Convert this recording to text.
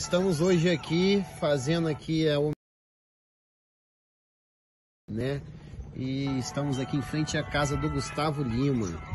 estamos hoje aqui fazendo aqui né? E estamos aqui em frente à casa do Gustavo Lima.